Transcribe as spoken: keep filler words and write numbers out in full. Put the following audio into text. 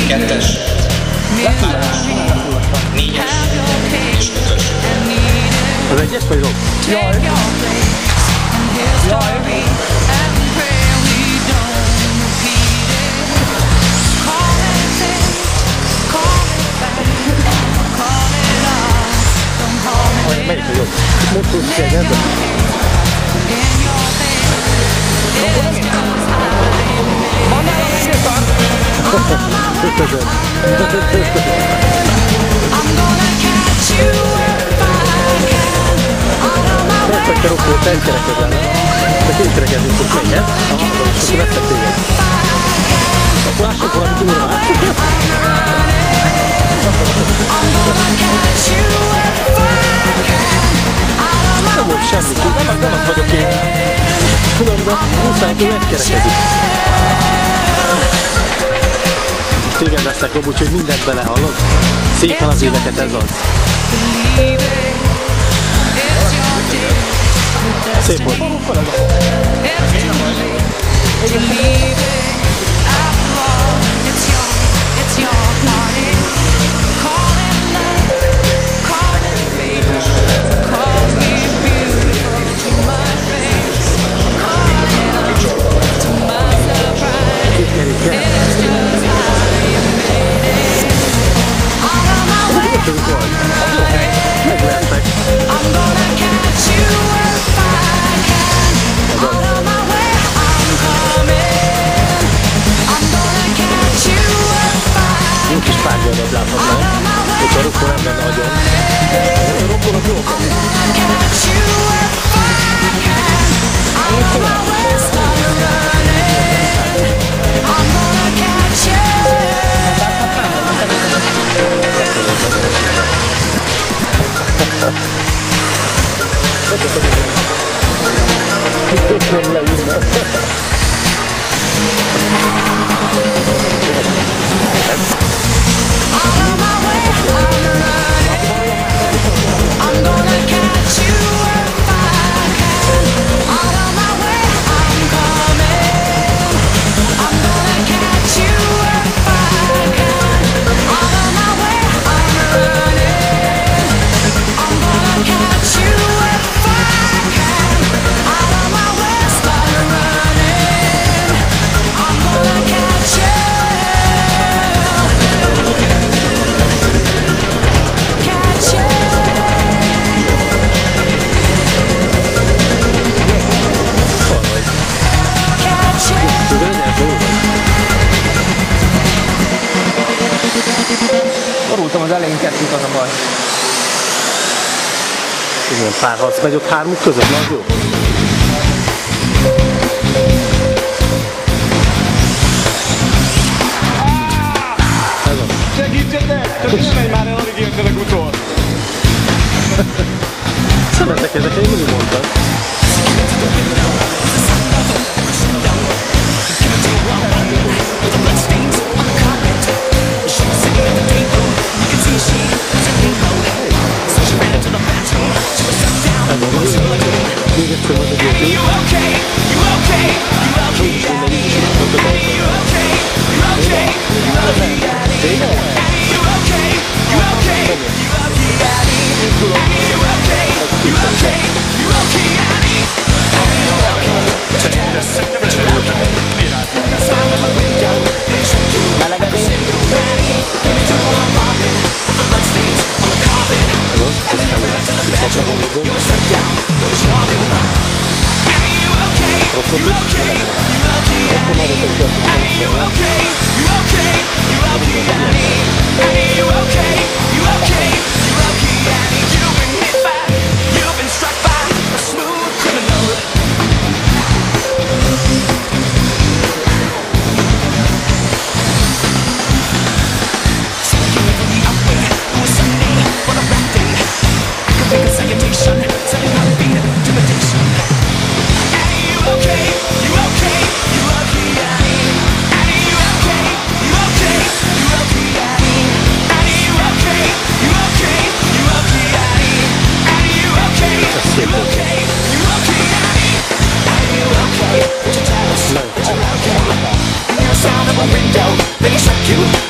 kettes, hármas, négyes és ötös. Az egyes vagy rossz? Jaj! Jaj! Melyik a jobb? Most tudsz egy ember? Van nálam egy sétán! Köszönöm. Persze, hogy te rokkol, te egy kerekedel, nem? Te két kerekedünk, hogy menjen. Aha, és akkor veszek téged. Akkor lássuk valami durvát. Nem volt semmi, nem, nem az vagyok én. Tudom, de muszáj, hogy megkerekedik. Téged veszek, Rob, úgyhogy mindent belehallod. Szép van az éveket, ez az. Szép volt. Meglehetnek. Jó kis párgoldat láthatnánk, hogyha a rokkor nem lenne agyon. A rokkorok jók. Nem leírnak. Borultam az elején kettőt, az a baj. Igen, párharc megy ott hármuk között, na az jó. Segítsetek! Csak nem menj már el, alig értelek utol! Szemetek ezek, én mindig mondtam. Még egyszer van egy értő. Sound of a window, they can shock you.